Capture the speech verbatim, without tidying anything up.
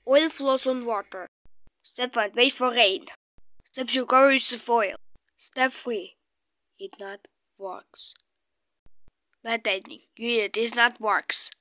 Oil flows on water. Step one. Wait for rain. Step two. Cover with the foil. Step three. It not works. Bad ending. You it is not works.